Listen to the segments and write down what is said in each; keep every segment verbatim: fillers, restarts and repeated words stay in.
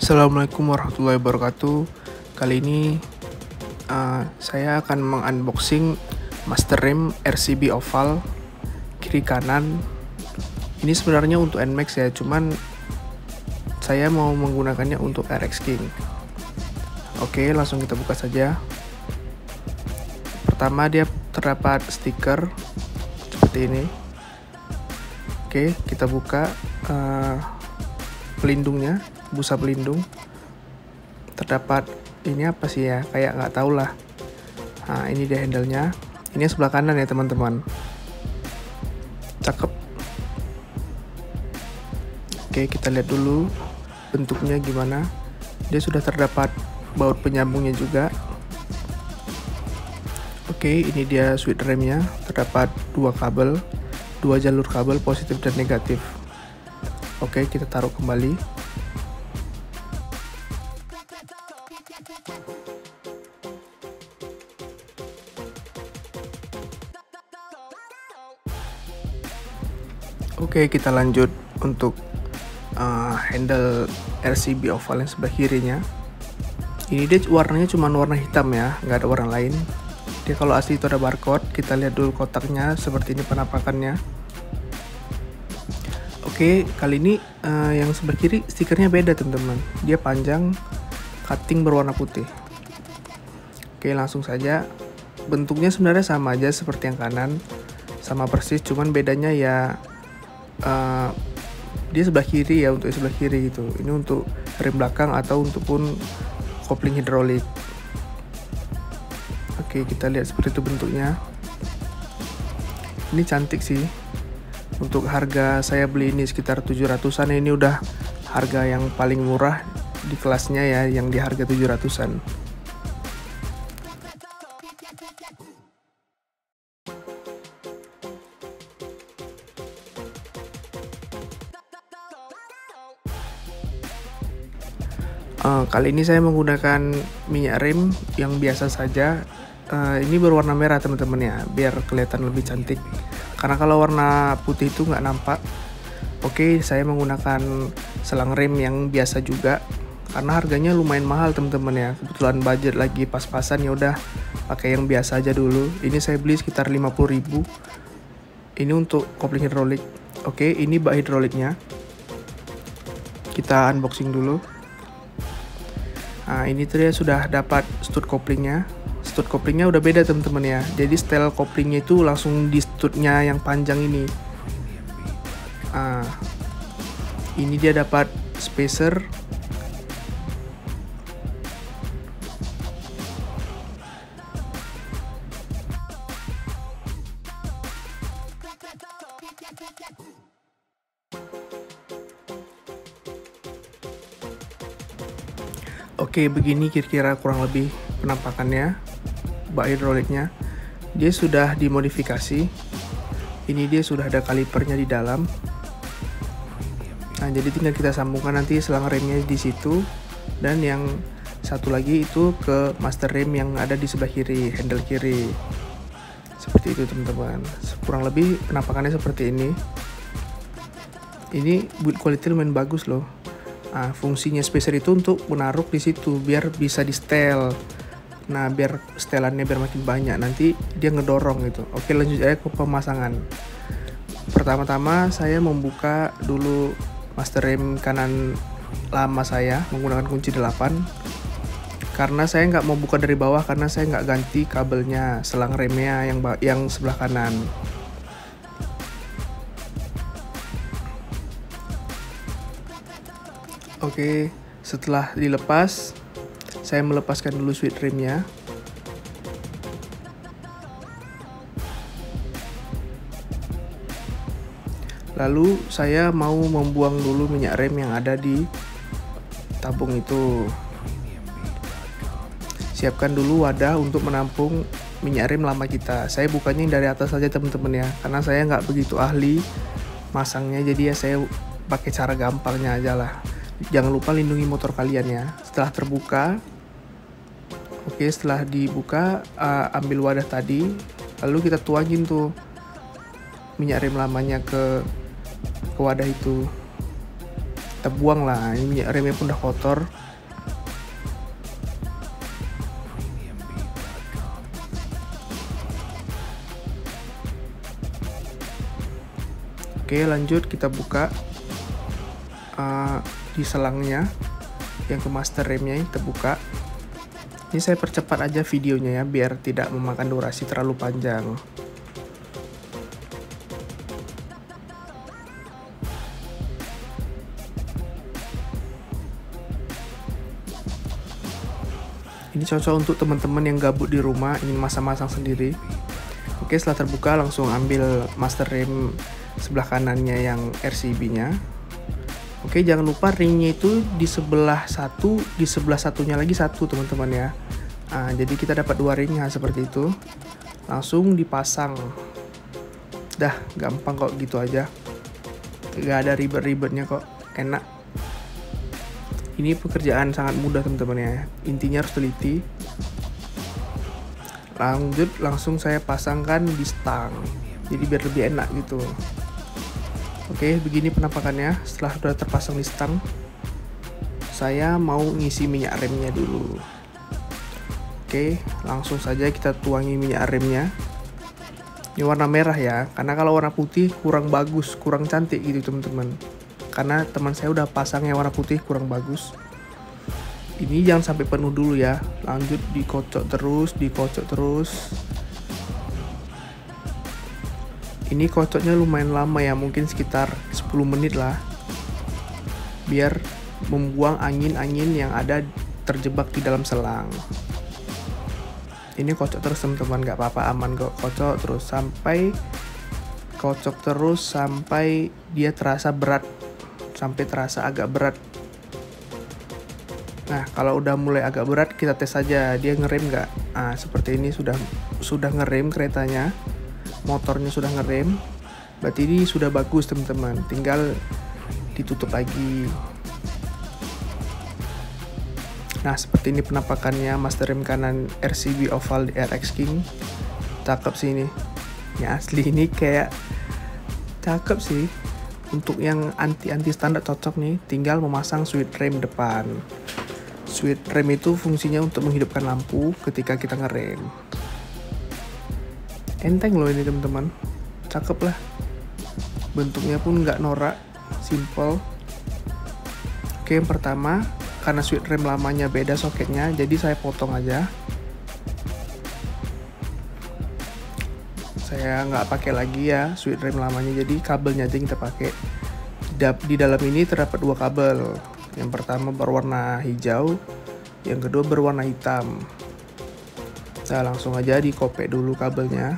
Assalamualaikum warahmatullahi wabarakatuh. Kali ini uh, saya akan mengunboxing Master RAM R C B oval kiri kanan. Ini sebenarnya untuk N Max ya, cuman saya mau menggunakannya untuk R X King. Oke, langsung kita buka saja. Pertama, dia terdapat stiker seperti ini. Oke, kita buka uh, pelindungnya. Busa pelindung, terdapat ini apa sih ya, kayak nggak tahu lah. Nah, ini dia handle-nya. Ini sebelah kanan ya teman-teman, cakep. Oke, kita lihat dulu bentuknya gimana. Dia sudah terdapat baut penyambungnya juga. Oke, ini dia switch remnya, terdapat dua kabel, dua jalur kabel positif dan negatif. Oke, kita taruh kembali. Oke, kita lanjut untuk uh, handle R C B oval yang sebelah kirinya. Ini dia warnanya cuma warna hitam ya, nggak ada warna lain. Dia kalau asli itu ada barcode. Kita lihat dulu kotaknya, seperti ini penampakannya. Oke, kali ini uh, yang sebelah kiri stikernya beda teman-teman. Dia panjang, cutting berwarna putih. Oke, langsung saja. Bentuknya sebenarnya sama aja seperti yang kanan, sama persis, cuman bedanya ya Uh, dia sebelah kiri ya, untuk sebelah kiri gitu. Ini untuk rem belakang atau untukpun kopling hidrolik. Oke, kita lihat seperti itu bentuknya. Ini cantik sih. Untuk harga saya beli ini sekitar tujuh ratusan. Ini udah harga yang paling murah di kelasnya ya, yang di harga tujuh ratusan. Uh, kali ini saya menggunakan minyak rem yang biasa saja. Uh, ini berwarna merah teman-teman ya, biar kelihatan lebih cantik. Karena kalau warna putih itu nggak nampak. Oke, saya menggunakan selang rem yang biasa juga. Karena harganya lumayan mahal teman-teman ya. Kebetulan budget lagi pas-pasan, ya udah pakai yang biasa aja dulu. Ini saya beli sekitar lima puluh ribu. Ini untuk kopling hidrolik. Oke, ini bak hidroliknya. Kita unboxing dulu. Nah, ini tuh dia sudah dapat stud koplingnya. Stud koplingnya udah beda teman-teman ya. Jadi style koplingnya itu langsung di studnya yang panjang ini. Nah, ini dia dapat spacer. Oke, begini kira-kira kurang lebih penampakannya bak hidroliknya. Dia sudah dimodifikasi. Ini dia sudah ada kalipernya di dalam. Nah, jadi tinggal kita sambungkan nanti selang remnya di situ, dan yang satu lagi itu ke master rem yang ada di sebelah kiri, handle kiri. Seperti itu teman-teman. Kurang lebih penampakannya seperti ini. Ini build quality lumayan bagus loh. Nah, fungsinya spacer itu untuk menaruh di situ biar bisa di setel. Nah, biar setelannya biar makin banyak, nanti dia ngedorong gitu. Oke, lanjut aja ke pemasangan. Pertama-tama saya membuka dulu master rem kanan lama saya menggunakan kunci delapan. Karena saya nggak mau buka dari bawah, karena saya nggak ganti kabelnya selang remnya yang yang sebelah kanan. Oke, setelah dilepas, saya melepaskan dulu switch remnya. Lalu saya mau membuang dulu minyak rem yang ada di tabung itu. Siapkan dulu wadah untuk menampung minyak rem lama kita. Saya bukanya yang dari atas saja teman-teman ya, karena saya nggak begitu ahli masangnya, jadi ya saya pakai cara gampangnya aja lah. Jangan lupa lindungi motor kalian ya. Setelah terbuka, oke, setelah dibuka, uh, ambil wadah tadi, lalu kita tuangin tuh minyak rem lamanya ke ke wadah itu. kita buang lah, ini minyak remnya pun udah kotor. Oke, lanjut kita buka uh, di selangnya yang ke master remnya, kita buka. Ini saya percepat aja videonya ya, biar tidak memakan durasi terlalu panjang. Ini cocok untuk teman-teman yang gabut di rumah, ingin masang-masang sendiri. Oke, setelah terbuka langsung ambil master rem sebelah kanannya yang R C B-nya. Oke, jangan lupa ringnya itu di sebelah satu, di sebelah satunya lagi satu teman-teman ya. Nah, jadi kita dapat dua ring nah, seperti itu. Langsung dipasang. Dah, gampang kok gitu aja. Gak ada ribet-ribetnya kok, enak. Ini pekerjaan sangat mudah teman-teman ya. Intinya harus teliti. Lanjut langsung saya pasangkan di stang. Jadi biar lebih enak gitu. Oke, begini penampakannya setelah sudah terpasang di stang. Saya mau ngisi minyak remnya dulu. Oke, langsung saja kita tuangi minyak remnya. Ini warna merah ya, karena kalau warna putih kurang bagus, kurang cantik gitu teman-teman. Karena teman saya udah pasangnya warna putih kurang bagus. Ini jangan sampai penuh dulu ya. Lanjut dikocok terus, dikocok terus. Ini kocoknya lumayan lama ya, mungkin sekitar sepuluh menit lah. Biar membuang angin-angin yang ada terjebak di dalam selang. Ini kocok terus teman-teman, gak apa-apa, aman kok. Kocok terus sampai kocok terus sampai dia terasa berat, sampai terasa agak berat. Nah, kalau udah mulai agak berat kita tes aja dia ngerem nggak. Nah, seperti ini sudah sudah ngerem keretanya, motornya sudah ngerem. Berarti ini sudah bagus teman-teman. Tinggal ditutup lagi. Nah, seperti ini penampakannya master rem kanan R C B oval di R X King. Cakep sih ini. Ya asli ini kayak cakep sih. Untuk yang anti-anti standar cocok nih, tinggal memasang switch rem depan. Switch rem itu fungsinya untuk menghidupkan lampu ketika kita ngerem. Enteng loh ini teman-teman. Cakep lah. Bentuknya pun nggak norak, simple. Oke, yang pertama, karena switch rem lamanya beda soketnya, jadi saya potong aja. Saya nggak pakai lagi ya switch rem lamanya, jadi kabelnya aja yang kita pakai. Di dalam ini terdapat dua kabel. Yang pertama berwarna hijau, yang kedua berwarna hitam. Nah, langsung aja dikopek dulu kabelnya.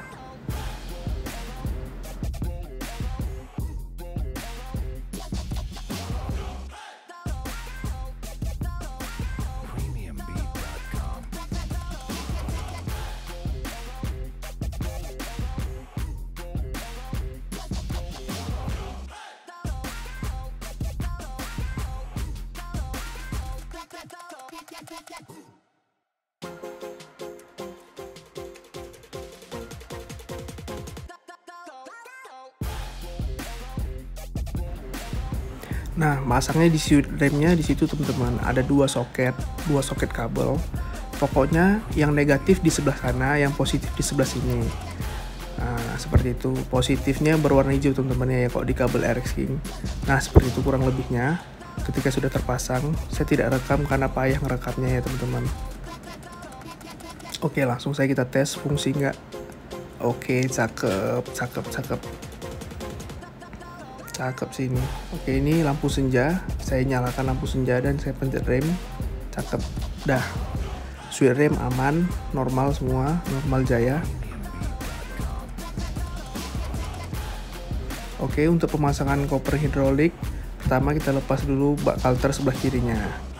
Nah, masangnya di switch remnya di situ teman-teman. Ada dua soket, dua soket kabel. Pokoknya yang negatif di sebelah sana, yang positif di sebelah sini. Nah, seperti itu. Positifnya berwarna hijau teman-teman ya, kok di kabel R X King. Nah, seperti itu kurang lebihnya. Ketika sudah terpasang, saya tidak rekam karena payah ngerekamnya ya teman-teman. Oke, langsung saya kita tes fungsi nggak. Oke, cakep, cakep, cakep. Cakep sih ini. Oke, ini lampu senja. Saya nyalakan lampu senja dan saya pencet rem. Cakep. Dah. Switch rem aman, normal semua, normal jaya. Oke, untuk pemasangan koper hidrolik, pertama kita lepas dulu bak kalter sebelah kirinya.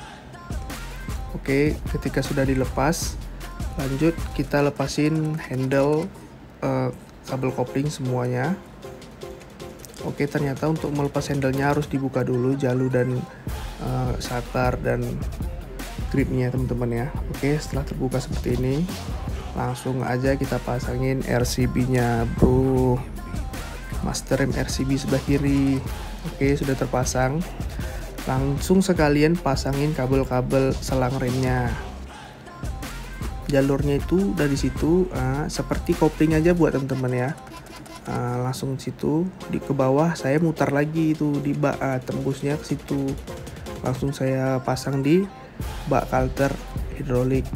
Oke, ketika sudah dilepas, lanjut kita lepasin handle uh, kabel kopling semuanya. Oke, ternyata untuk melepas handle-nya harus dibuka dulu jalu dan uh, saklar dan gripnya teman-teman ya. Oke, setelah terbuka seperti ini, langsung aja kita pasangin R C B-nya bro. Master rem R C B sebelah kiri. Oke, sudah terpasang. langsung sekalian pasangin kabel-kabel selang remnya. Jalurnya itu dari situ uh, seperti kopling aja buat teman-teman ya. Uh, langsung situ di ke bawah saya mutar lagi itu di bak, uh, tembusnya ke situ. Langsung saya pasang di bak kalter hidrolik.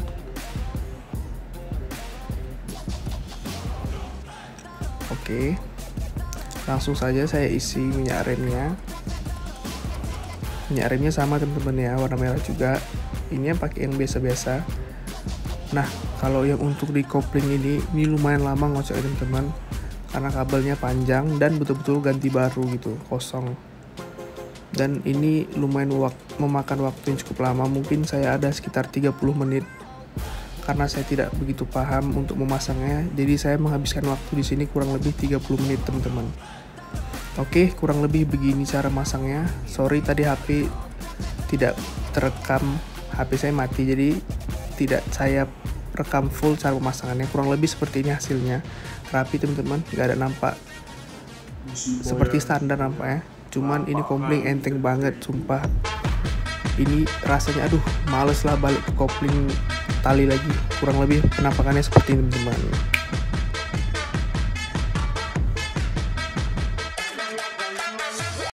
Oke. Langsung saja saya isi minyak remnya. Minyak remnya sama teman-teman ya, warna merah juga. Ini yang pakai yang biasa-biasa. Nah, kalau yang untuk di kopling ini, ini lumayan lama ngocok teman-teman, karena kabelnya panjang dan betul-betul ganti baru gitu, kosong. Dan ini lumayan wak- memakan waktu yang cukup lama, mungkin saya ada sekitar tiga puluh menit. Karena saya tidak begitu paham untuk memasangnya, jadi saya menghabiskan waktu di sini kurang lebih tiga puluh menit teman-teman. Oke, kurang lebih begini cara masangnya. Sorry tadi H P tidak terekam, H P saya mati, jadi tidak saya rekam full cara pemasangannya. Kurang lebih seperti ini hasilnya. Rapi teman-teman, nggak ada nampak seperti standar nampaknya. Cuman ini kopling enteng banget, sumpah. Ini rasanya aduh, males lah balik ke kopling tali lagi. Kurang lebih penampakannya seperti ini teman-teman.